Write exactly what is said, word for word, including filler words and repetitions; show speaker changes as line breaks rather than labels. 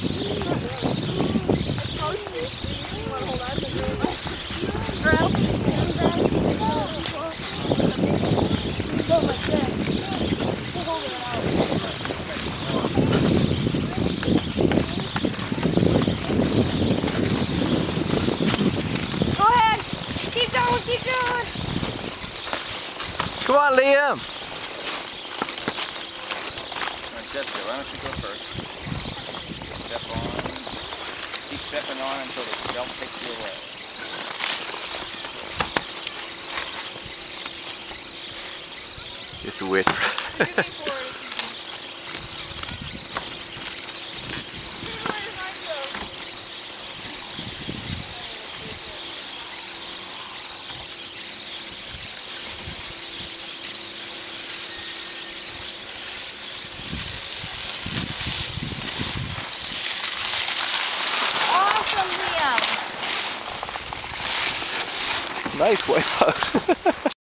Go ahead. Keep going, keep going.
Come on, Liam.
Jessica, why don't you go first? Step on. Keep stepping on until the belt takes you away.
Just to wait.
Awesome, Liam.
Nice wipeout.